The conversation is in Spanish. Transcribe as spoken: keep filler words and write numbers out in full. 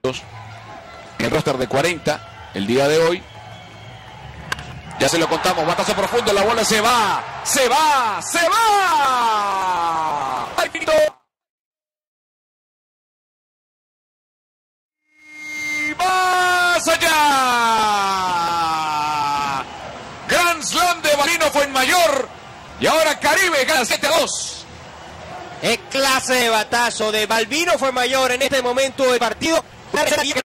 el roster de cuarenta el día de hoy. Ya se lo contamos, batazo profundo, la bola se va, se va, se va. ¡Ay, pito! Y más allá. Grand Slam de Balbino Fuenmayor. Y ahora Caribe gana siete a dos. Es clase de batazo de Balbino Fuenmayor en este momento del partido.